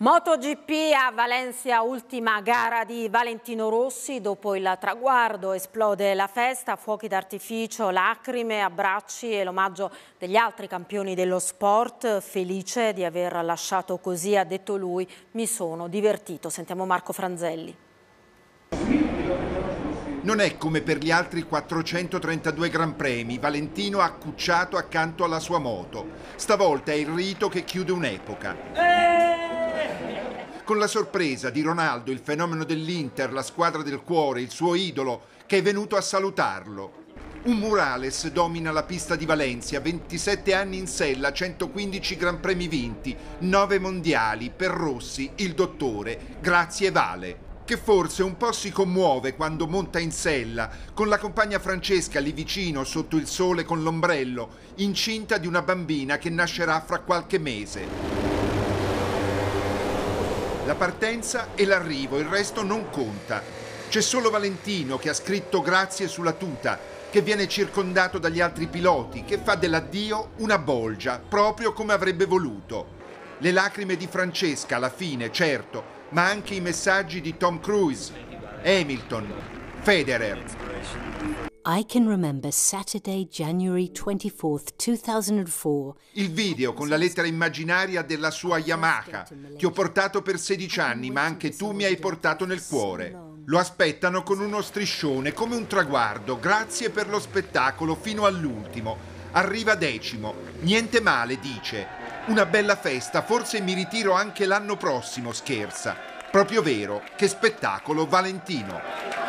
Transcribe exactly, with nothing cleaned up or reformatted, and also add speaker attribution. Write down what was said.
Speaker 1: MotoGP a Valencia, ultima gara di Valentino Rossi. Dopo il traguardo esplode la festa, fuochi d'artificio, lacrime, abbracci e l'omaggio degli altri campioni dello sport. Felice di aver lasciato così, ha detto lui, mi sono divertito. Sentiamo Marco Franzelli.
Speaker 2: Non è come per gli altri quattrocentotrentadue Gran Premi, Valentino ha accucciato accanto alla sua moto. Stavolta è il rito che chiude un'epoca. Con la sorpresa di Ronaldo, il fenomeno dell'Inter, la squadra del cuore, il suo idolo, che è venuto a salutarlo. Un murales domina la pista di Valencia, ventisette anni in sella, centoquindici Gran Premi vinti, nove mondiali, per Rossi, il dottore, grazie Vale, che forse un po' si commuove quando monta in sella, con la compagna Francesca lì vicino, sotto il sole con l'ombrello, incinta di una bambina che nascerà fra qualche mese. La partenza e l'arrivo, il resto non conta. C'è solo Valentino che ha scritto grazie sulla tuta, che viene circondato dagli altri piloti, che fa dell'addio una bolgia, proprio come avrebbe voluto. Le lacrime di Francesca alla fine, certo, ma anche i messaggi di Tom Cruise, Hamilton, Federer.
Speaker 3: I can remember Saturday, January twenty-fourth, two thousand four.
Speaker 2: Il video con la lettera immaginaria della sua Yamaha. Ti ho portato per sedici anni, ma anche tu mi hai portato nel cuore. Lo aspettano con uno striscione, come un traguardo. Grazie per lo spettacolo fino all'ultimo. Arriva decimo. Niente male, dice. Una bella festa, forse mi ritiro anche l'anno prossimo, scherza. Proprio vero, che spettacolo, Valentino.